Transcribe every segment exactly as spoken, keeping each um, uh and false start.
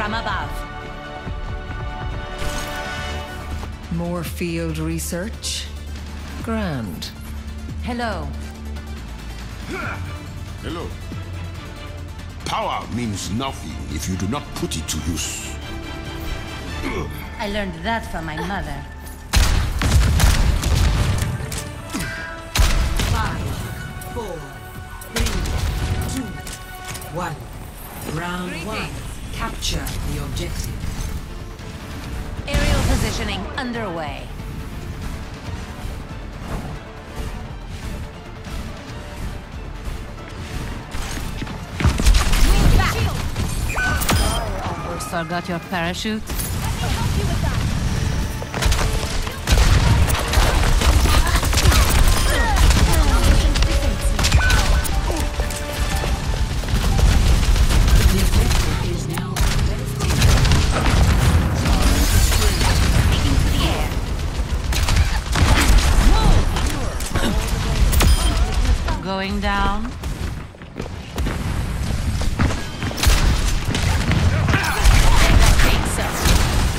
from above. More field research? Grand. Hello. Hello. Power means nothing if you do not put it to use. I learned that from my mother. Five, four, three, two, one. Round Greetings. one. Capture the objective. Aerial positioning underway. Move back. Almost forgot your parachute. Going down. I think so.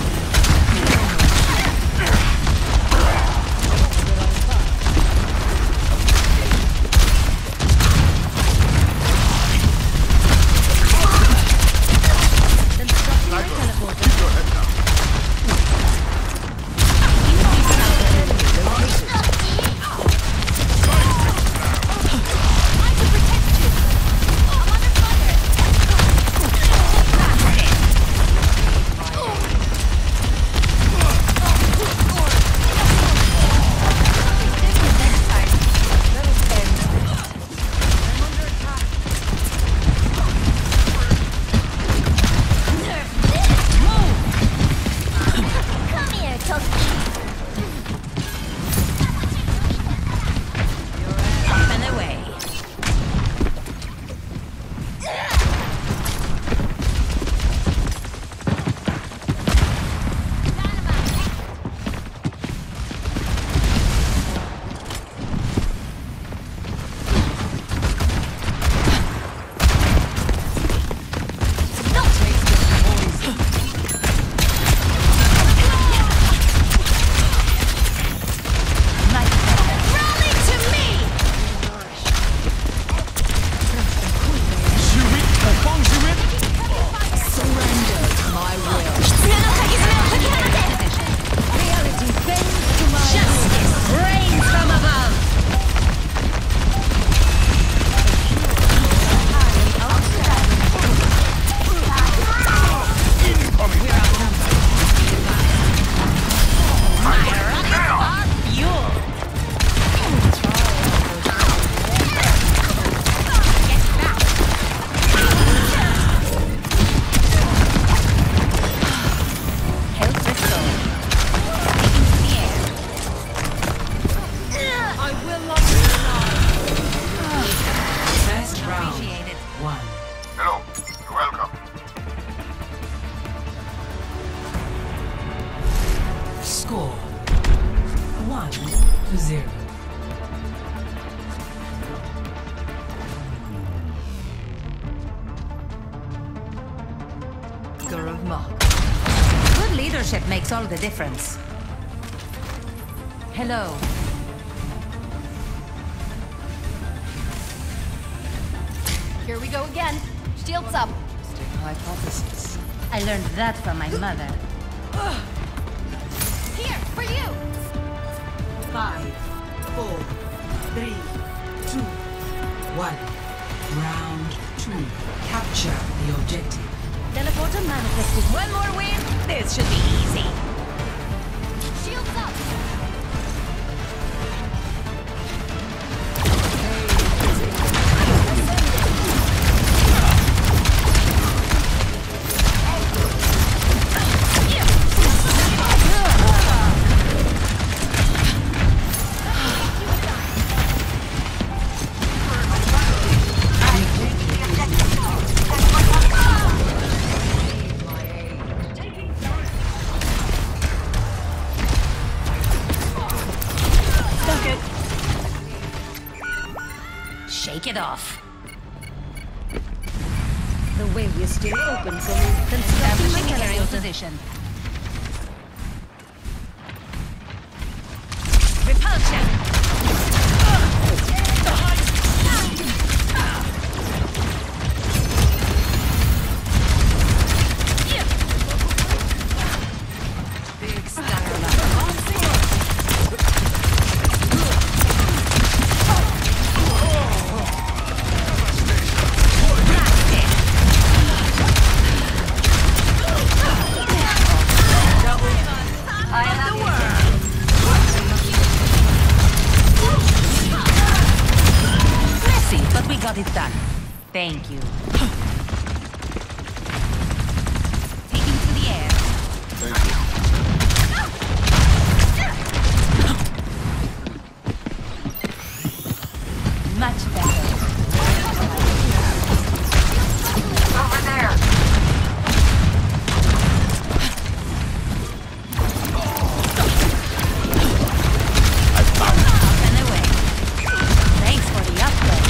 Score one to zero. Gurav Mach. Good leadership makes all the difference. Hello. Here we go again. Shields up. Hypothesis. I learned that from my mother. Here, for you! Five, four, three, two, one. Round two. Capture the objective. Teleporter manifested. One more win. This should be easy. Shields up! Shake it off. The way is still open for me. Constructing my aerial position. Repulsion! Big star. Got it done. Thank you. Taking to the air. Thank you. Much better. Over there. Up and away. Thanks for the upgrade.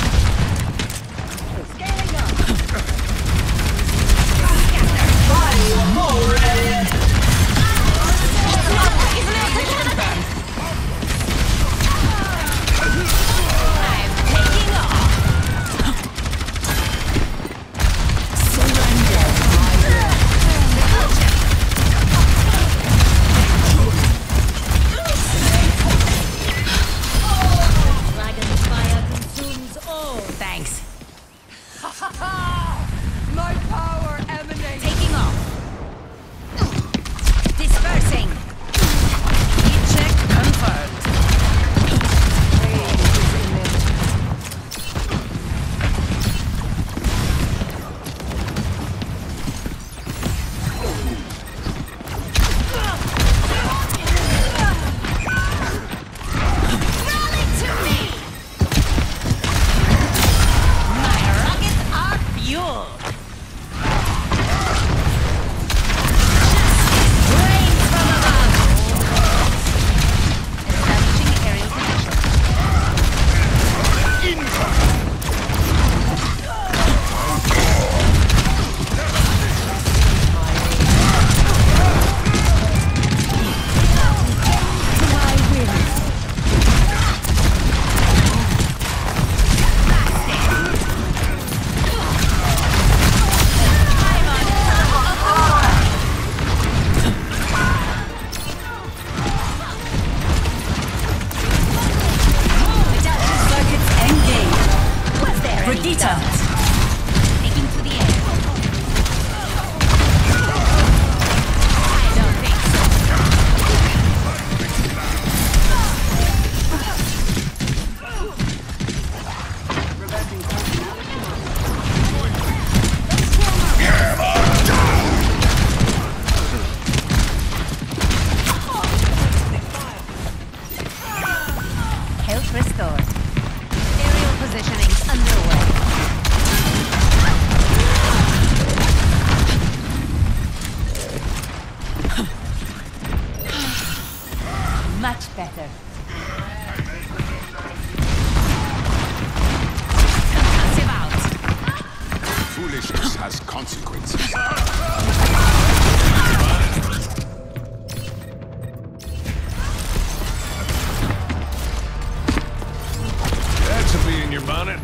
My power emanates. Taking off. Dispersing. Heat check confirmed. Rally to me. My rockets are fuel. Rain from above. Establishing aerial position. Circuits engaged. What's there? Brigitte. Taking to the air. I don't think so. Health restored. Aerial positioning underway. Much better. Passive out. Foolishness has consequences. That's a bee in your bonnet.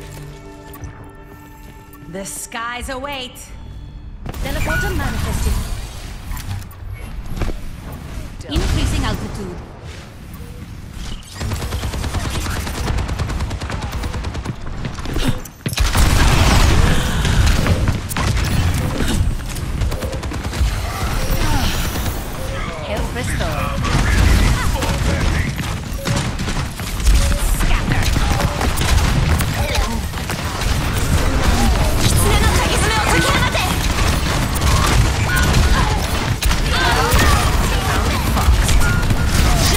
The skies await. Teleporter manifested. Increasing altitude. Health restored. Scatter. Foxed.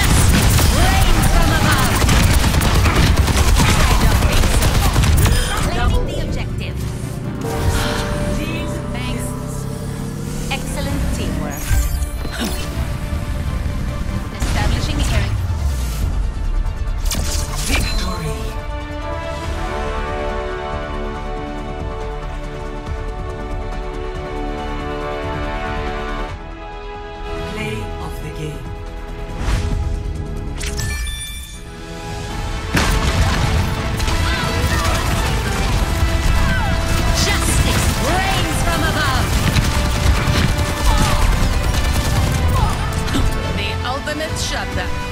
Shut that.